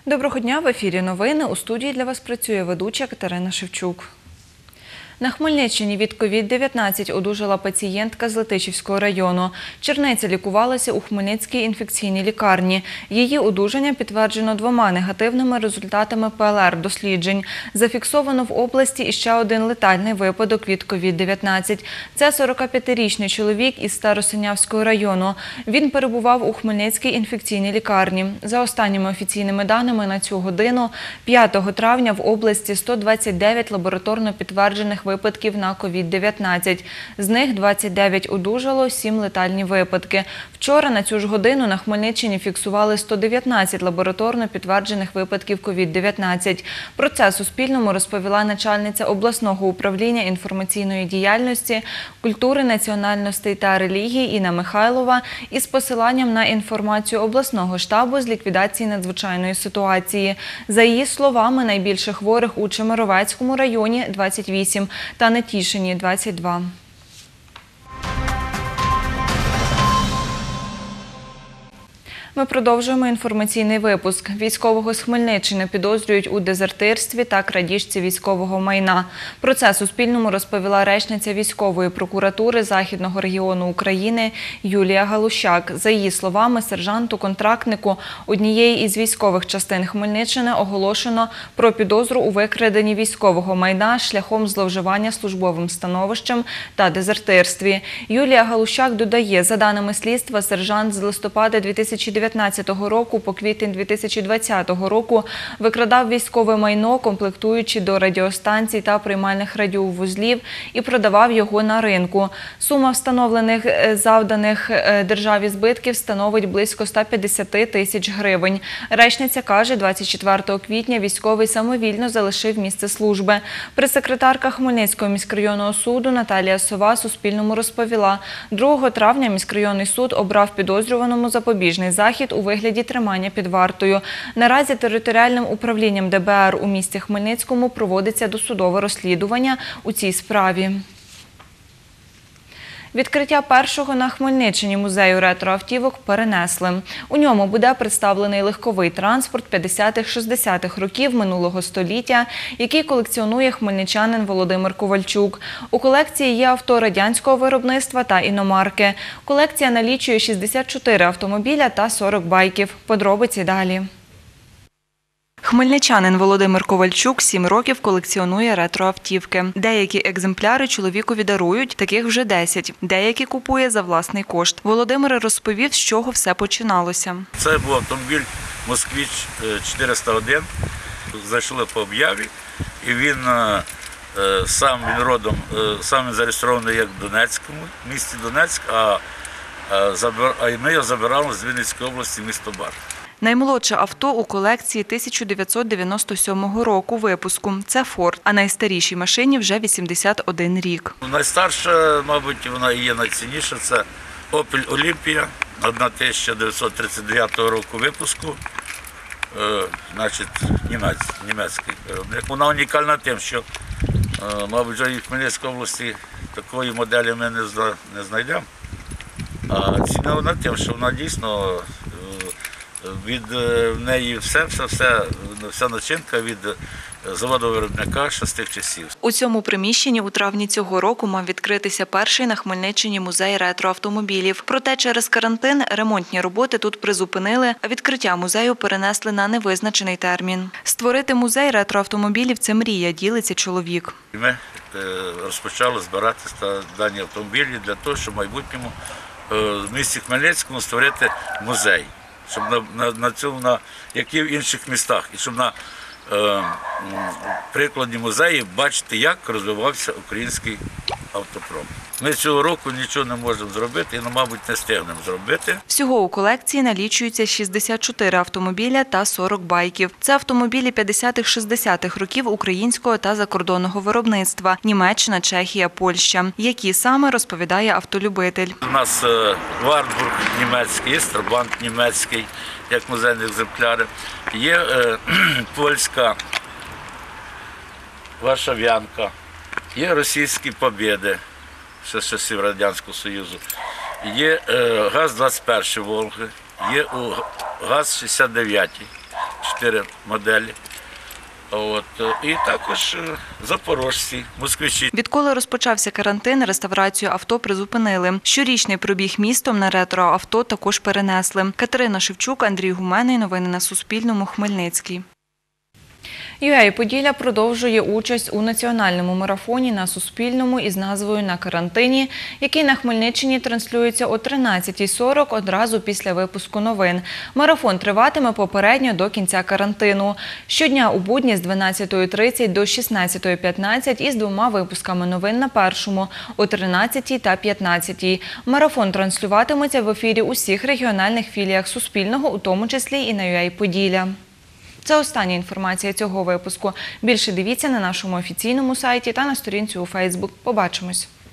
Доброго дня, в ефірі новини. У студії для вас працює ведуча Катерина Шевчук. На Хмельниччині від COVID-19 одужала пацієнтка з Летичівського району. Черниця лікувалася у Хмельницькій інфекційній лікарні. Її одужання підтверджено 2 негативними результатами ПЛР-досліджень. Зафіксовано в області іще один летальний випадок від COVID-19. Це 45-річний чоловік із Старосинявського району. Він перебував у Хмельницькій інфекційній лікарні. За останніми офіційними даними на цю годину, 5 травня в області 129 лабораторно підтверджених випадків на COVID-19. З них 29 одужало, 7 летальні випадки. Вчора на цю ж годину на Хмельниччині фіксували 119 лабораторно підтверджених випадків COVID-19. Про це Суспільному розповіла начальниця обласного управління інформаційної діяльності, культури, національностей та релігії Інна Михайлова із посиланням на інформацію обласного штабу з ліквідації надзвичайної ситуації. За її словами, найбільше хворих у Чемеровецькому районі – 28 та Нетішині – 22. Ми продовжуємо інформаційний випуск. Військового з Хмельниччини підозрюють у дезертирстві та крадіжці військового майна. Про це Суспільному розповіла речниця військової прокуратури Західного регіону України Юлія Галущак. За її словами, сержанту-контрактнику однієї із військових частин Хмельниччини оголошено про підозру у викраденні військового майна шляхом зловживання службовим становищем та дезертирстві. Юлія Галущак додає, за даними слідства, сержант з листопада 2019 року по квітень 2020 року викрадав військове майно, комплектуючи до радіостанцій та приймальних радіовузлів, і продавав його на ринку. Сума встановлених завданих державі збитків становить близько 150 тисяч гривень. Речниця каже, 24 квітня військовий самовільно залишив місце служби. Прес-секретарка Хмельницького міськрайонного суду Наталія Сова Суспільному розповіла, 2 травня міськрайонний суд обрав підозрюваному запобіжний захід у вигляді тримання під вартою. Наразі територіальним управлінням ДБР у місті Хмельницькому проводиться досудове розслідування у цій справі. Відкриття першого на Хмельниччині музею ретроавтівок перенесли. У ньому буде представлений легковий транспорт 50-60-х років минулого століття, який колекціонує хмельничанин Володимир Ковальчук. У колекції є авто радянського виробництва та іномарки. Колекція налічує 64 автомобіля та 40 байків. Подробиці далі. Хмельничанин Володимир Ковальчук 7 років колекціонує ретроавтівки. Деякі екземпляри чоловікові дарують, таких вже 10. Деякі купує за власний кошт. Володимир розповів, з чого все починалося. Це був автомобіль «Москвич 401». Зайшли по об'яві, і він сам зареєстрований як в Донецькому, в місті Донецьк, а ми його забирали з Вінницької області, місто Бар. Наймолодше авто у колекції 1997 року випуску – це «Форд», а найстарішій машині вже 81 рік. Найстарша, мабуть, вона і є найцінніша – це «Опель Олімпія» 1939 року випуску, значить, німецький виробник. Вона унікальна тим, що, мабуть, вже і в Хмельницькій області такої моделі ми не знайдемо. А цінна тим, що вона дійсно від неї вся начинка від заводу-виробника ще з тих часів. У цьому приміщенні у травні цього року мав відкритися перший на Хмельниччині музей ретроавтомобілів. Проте через карантин ремонтні роботи тут призупинили, а відкриття музею перенесли на невизначений термін. Створити музей ретроавтомобілів – це мрія, ділиться чоловік. Ми розпочали збирати дані автомобілі для того, щоб в майбутньому в місті Хмельницькому створити музей. Щоб як і в інших містах, і щоб на прикладі музею бачити, як розвивався український автопром. Ми цього року нічого не можемо зробити і, мабуть, не встигнемо зробити. Всього у колекції налічується 64 автомобіля та 40 байків. Це автомобілі 50-60-х років українського та закордонного виробництва – Німеччина, Чехія, Польща. Які саме, розповідає автолюбитель. У нас Вартбург німецький, є Страбанк німецький, як музейні екземпляри. Є польська Варшавянка, є російські Побєди, ще з часів Радянського Союзу, є ГАЗ-21 Волги, є ГАЗ-69. 4 моделі. І також запорожці, москвичі. Відколи розпочався карантин, реставрацію авто призупинили. Щорічний пробіг містом на ретроавто також перенесли. Катерина Шевчук, Андрій Гуменний. Новини на Суспільному. Хмельницький. UA Поділля продовжує участь у національному марафоні на Суспільному із назвою «На карантині», який на Хмельниччині транслюється о 13:40 одразу після випуску новин. Марафон триватиме попередньо до кінця карантину. Щодня у будні з 12:30 до 16:15 із 2 випусками новин на першому о 13 та 15. Марафон транслюватиметься в ефірі усіх регіональних філіях Суспільного, у тому числі і на UA Поділля. Це остання інформація цього випуску. Більше дивіться на нашому офіційному сайті та на сторінці у Фейсбук. Побачимось!